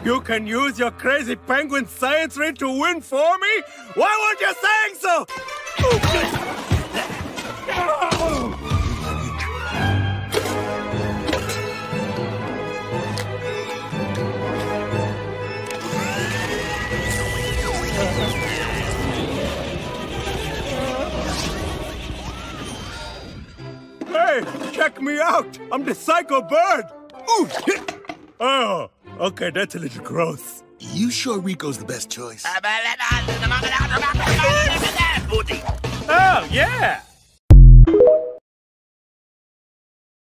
You can use your crazy penguin science ring to win for me? Why weren't you saying so? Hey, check me out! I'm the psycho bird! Ooh. Oh, okay, that's a little gross. You sure Rico's the best choice? Oh, yeah!